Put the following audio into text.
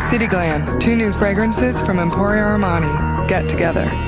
City Glam, 2 new fragrances from Emporio Armani. Get together.